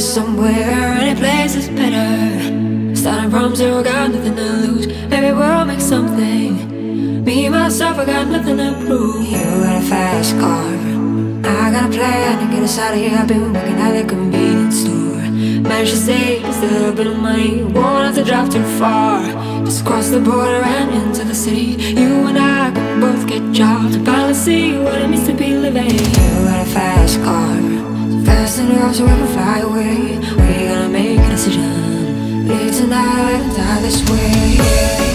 somewhere, any place is better. Starting from zero, got nothing to lose. Maybe we'll make something. Me, myself, I got nothing to prove. You got a fast car, I got a plan to get us out of here. I've been working at the convenience store. Managed to save just a little bit of money. Won't have to drive too far. Just cross the border and into the city. You and I can both get jobs and finally see what it means to be living. You got a fast car, so fast enough so we can fly away. We're gonna make a decision. Live tonight and die this way.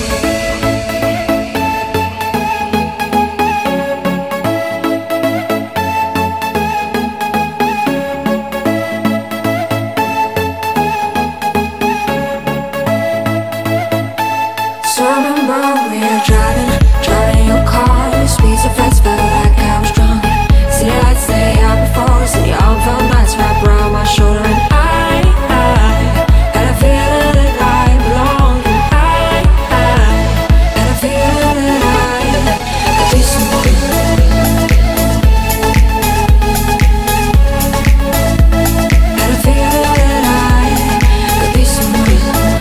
Driving your car, the speed so fast, felt like I was drunk. City lights stay out before, city all felt nice, wrap around my shoulder. And I had a feeling that I belonged. And I had a feeling that I could be someone. Had a feeling that I could be someone.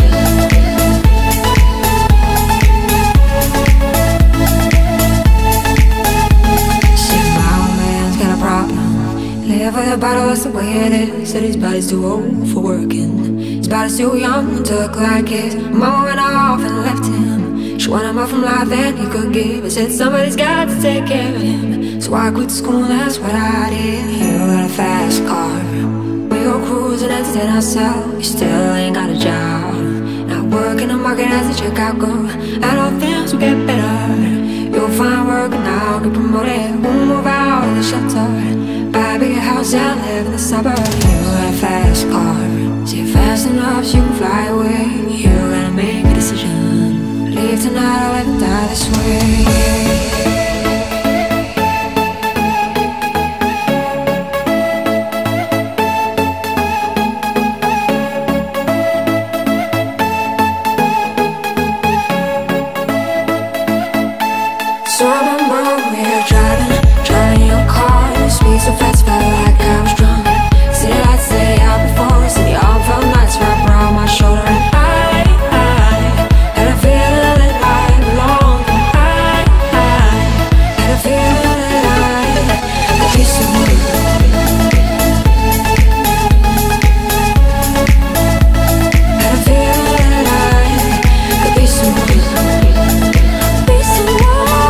Live with a bottle, that's the way it is. Said his body's too old for working. His body's too young to look like his. Mama went off and left him. She wanted more from life than he could give. I said somebody's got to take care of him. So I quit school, that's what I did. You got a fast car, we go cruising, entertain ourselves. You still ain't got a job, not working the market as a checkout girl. And all things will get better. You'll find work and I'll get promoted. We'll move out of the shelter, buy a bigger house and live in the suburbs. You got a fast car, see it fast enough so you can fly away. You gotta make a decision. Leave tonight or live and die this way. So I remember we were driving your car, the speed so fast, felt like I was drunk. City lights stay out before, city all felt nice, wrap around my shoulder. And I had a feeling that I belonged. I had a feeling that I could be someone. Had a feeling that I could be someone. Be someone.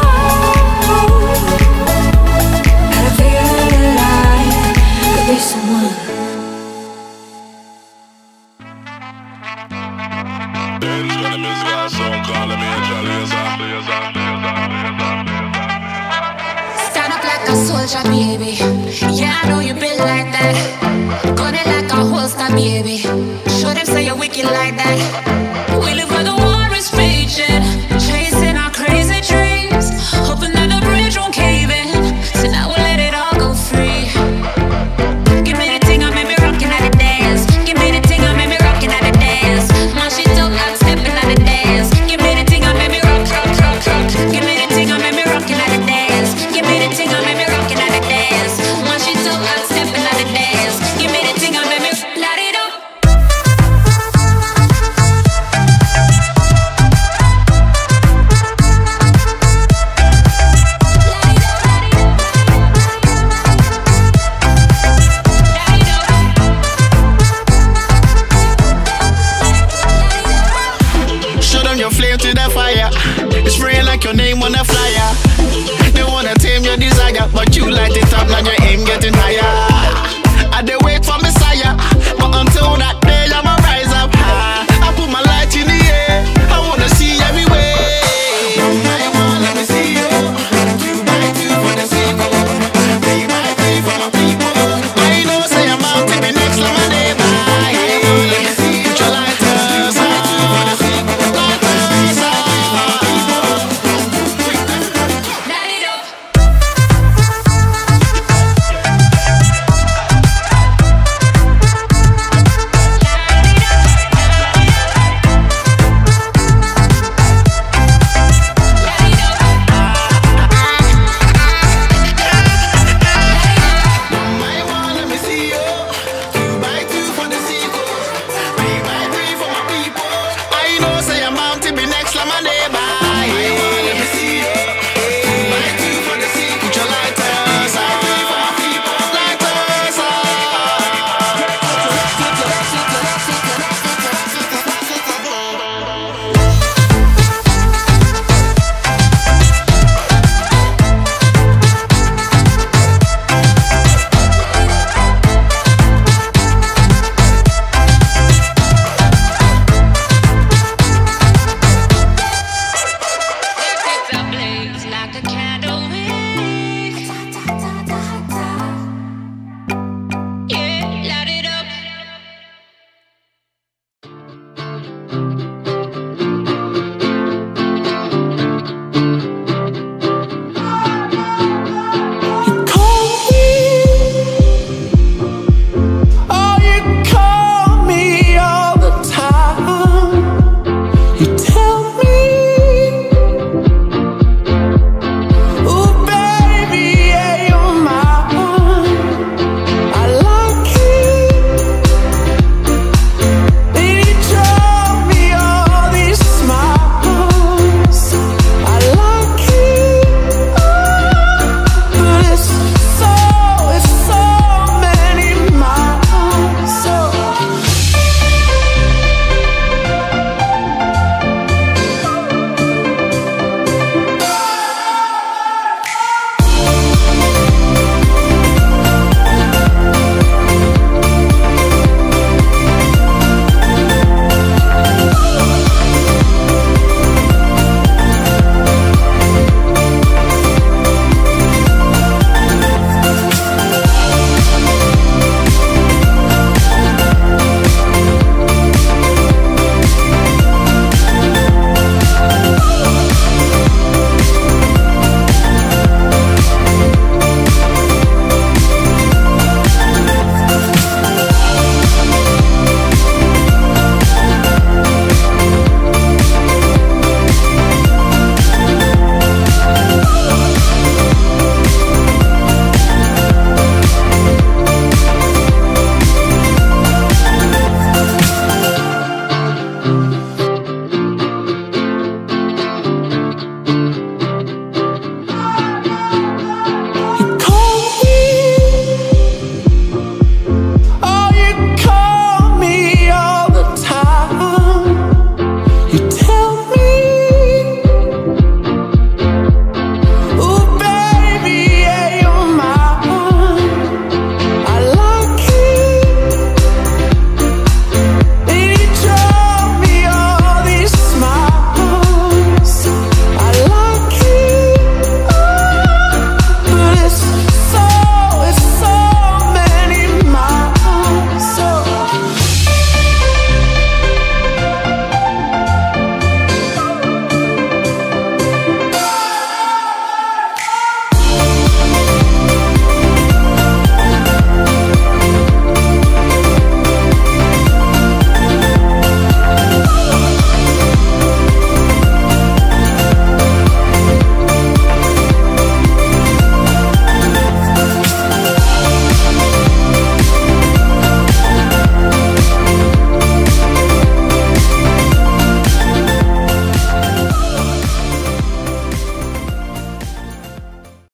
Stand up like a soldier, baby. Yeah, I know you been like that. Gun it like a holster, baby. Show them say you're wicked like that. We live where the war is raging, chasing our crazy dreams, hoping that the bridge won't cave in. So now we'll let it all go free. Give me the thing, I made me rockin' at the dance. Give me the thing, I made me rockin' at the dance. Man, she don't like stepping at the dance. Give me the thing, I made me rock, rock, rock, rock. Give me the thing, I made me rockin' at the dance. Give me the thing, I made me rockin' at the dance. Man, she don't like stepping at the dance. Give me the thing, I made me light it up. Show them your flame to the fire. It's spraying like your name on a flyer.